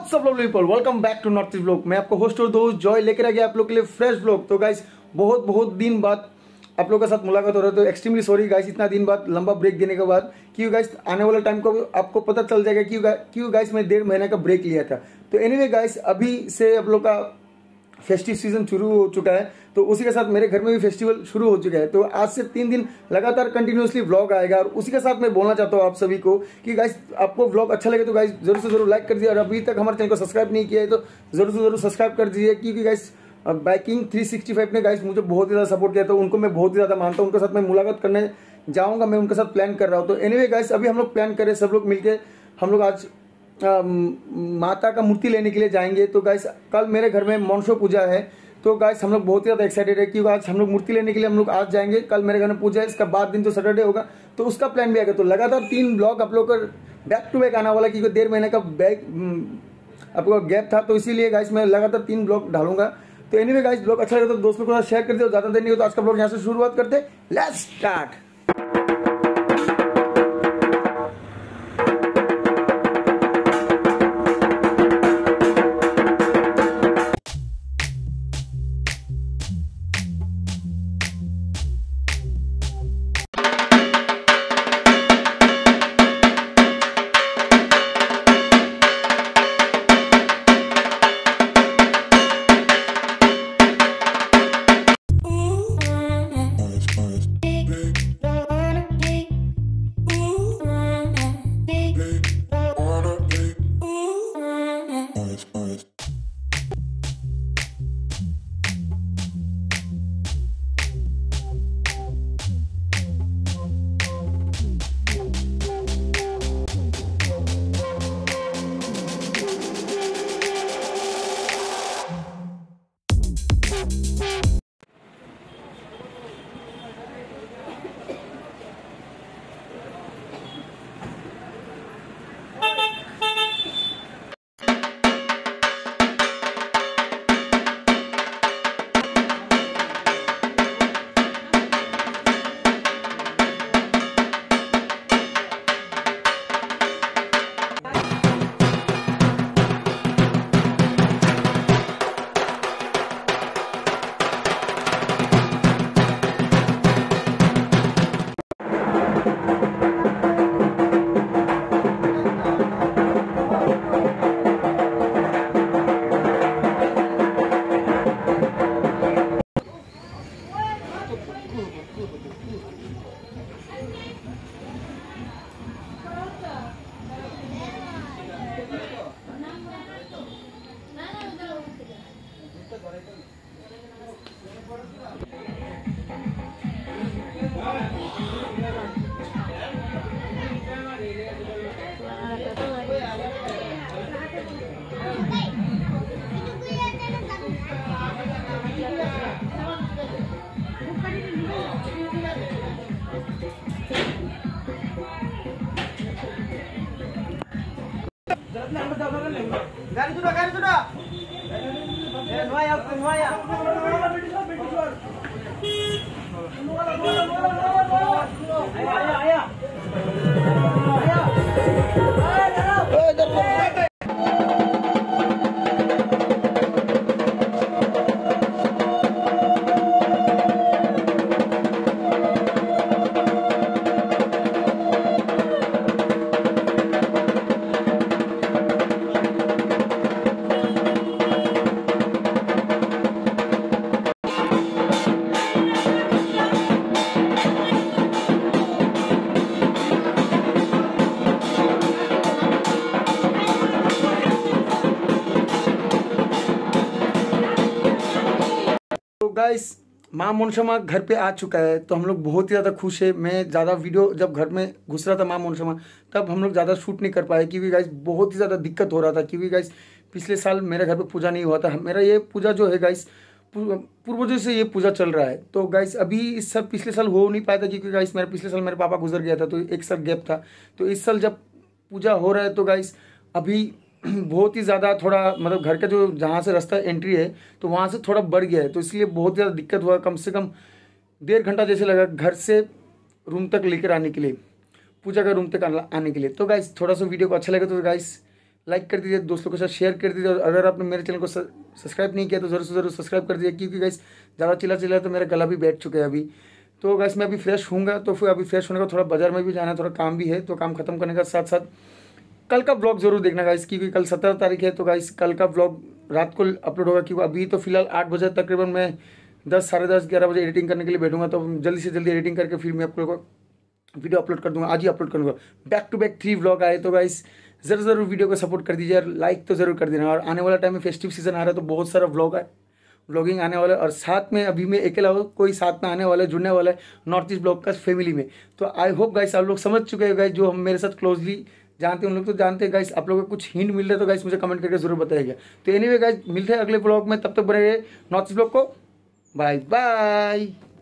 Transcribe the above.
WhatsApp people, welcome back to north east blog. मैं आपको host और दोस्त जॉय लेकर आ गया आप लोग के लिए फ्रेश ब्लॉग। तो गाइस बहुत दिन बाद आप लोगों के साथ मुलाकात हो रहा है, तो एक्सट्रीमली सॉरी गाइस इतना दिन बाद लंबा ब्रेक देने के बाद। क्यों गाइस आने वाले टाइम को आपको पता चल जाएगा क्यों गाइस मैं 1.5 महीने का ब्रेक लिया था। तो एनीवे गाइस अभी से आप लोग का फेस्टिव सीजन शुरू हो चुका है, तो उसी के साथ मेरे घर में भी फेस्टिवल शुरू हो चुका है। तो आज से 3 दिन लगातार कंटिन्यूसली व्लॉग आएगा। और उसी के साथ मैं बोलना चाहता हूँ आप सभी को कि गाइस आपको व्लॉग अच्छा लगे तो गाइस जरूर से जरूर लाइक कर दीजिए, और अभी तक हमारे चैनल को सब्सक्राइब नहीं किया है तो जरूर से जरूर सब्सक्राइब कर दीजिए। क्योंकि गाइस बाइकिंग 365 ने गाइस मुझे बहुत ही ज़्यादा सपोर्ट किया, तो उनको मैं बहुत ही ज़्यादा मानता हूँ। उनके साथ मैं मुलाकात करने जाऊँगा, मैं उनके साथ प्लान कर रहा हूँ। तो एनीवे गाइस अभी हम लोग प्लान करें सब लोग मिलकर, हम लोग आज माता का मूर्ति लेने के लिए जाएंगे। तो गाइस कल मेरे घर में मनसो पूजा है, तो गाइस हम लोग बहुत ही ज़्यादा एक्साइटेड है क्योंकि आज हम लोग मूर्ति लेने के लिए हम लोग आज जाएंगे। कल मेरे घर में पूजा है, इसका बाद दिन तो सैटरडे होगा, तो उसका प्लान भी आएगा। तो लगातार 3 ब्लॉग आप लोग का बैक टू बैक आने वाला, क्योंकि 1.5 महीने का आपको गैप था, तो इसीलिए गाइस मैं लगातार 3 ब्लॉग डालूंगा। तो एनीवे गाइस ब्लॉग अच्छा लगे तो दोस्तों के साथ शेयर कर दो। ज़्यादा देर नहीं हो तो आज का ब्लॉग यहाँ से शुरुआत करते हैं। Let's start. Garis sudah. Nuaya. Ayo. Guys माँ मनसा माँ घर पे आ चुका है, तो हम लोग बहुत ही ज़्यादा खुश है। मैं ज़्यादा वीडियो जब घर में घुस रहा था माँ मनसा माँ, तब हम लोग ज़्यादा शूट नहीं कर पाए क्योंकि गाइस बहुत ही ज़्यादा दिक्कत हो रहा था। क्योंकि गाइस पिछले साल मेरे घर पे पूजा नहीं हुआ था। मेरा ये पूजा जो है गाइस पूर्वजों से ये पूजा चल रहा है। तो गाइस अभी इस साल पिछले साल हो नहीं पाया था क्योंकि गाइस मेरे पिछले साल मेरे पापा गुजर गया था, तो 1 साल गैप था। तो इस साल जब पूजा हो रहा है तो गाइस अभी बहुत ही ज़्यादा थोड़ा मतलब घर का जो जहाँ से रास्ता एंट्री है तो वहाँ से थोड़ा बढ़ गया है, तो इसलिए बहुत ज़्यादा दिक्कत हुआ। कम से कम 1.5 घंटा जैसे लगा घर से रूम तक लेकर आने के लिए, पूजा का रूम तक आने के लिए। तो गाइस थोड़ा सा वीडियो को अच्छा लगे तो गाइस लाइक कर दीजिए, दोस्तों के साथ शेयर कर दीजिए, और अगर आपने मेरे चैनल को सब्सक्राइब नहीं किया तो ज़रूर से ज़रूर सब्सक्राइब कर दीजिए, क्योंकि गाइस ज़्यादा चिल्ला तो मेरा गला भी बैठ चुका है अभी। तो गाइस मैं अभी फ्रेश होऊंगा, तो फिर अभी फ्रेश होने का थोड़ा बाजार में भी जाना है, थोड़ा काम भी है, तो काम खत्म करने का साथ साथ कल का ब्लॉग जरूर देखना गाइस, क्योंकि कल 17 तारीख है। तो गाइस कल का ब्लॉग रात को अपलोड होगा, क्योंकि अभी तो फिलहाल 8 बजे तकरीबन मैं 10 साढ़े 10 11 बजे एडिटिंग करने के लिए बैठूंगा, तो जल्दी से जल्दी एडिटिंग करके फिर मैं आप लोगों को वीडियो अपलोड कर दूंगा, आज ही अपलोड करूंगा। बैक टू बैक 3 व्लॉग आए, तो गाइस ज़रूर वीडियो को सपोर्ट कर दीजिए, और लाइक तो ज़रूर कर देना। और आने वाला टाइम में फेस्टिव सीजन आ रहा है, तो बहुत सारा व्लॉगिंग आने वाला है, और साथ में अभी मैं अकेला हो, कोई साथ में आने वाला है, जुड़ने वाला है नॉर्थ ईस्ट ब्लॉग का फैमिली में। तो आई होप गाइस आप लोग समझ चुके हैं गाइस, जो हम मेरे साथ क्लोजली जानते हैं उन लोग तो जानते हैं गाइस। आप लोगों को कुछ हिंट मिल रहा है तो गाइस मुझे कमेंट करके जरूर बताइएगा। तो एनीवे गाइस मिलते हैं अगले ब्लॉग में, तब तक बने रहिए नॉर्थ ईस्ट ब्लॉग को। Bye bye.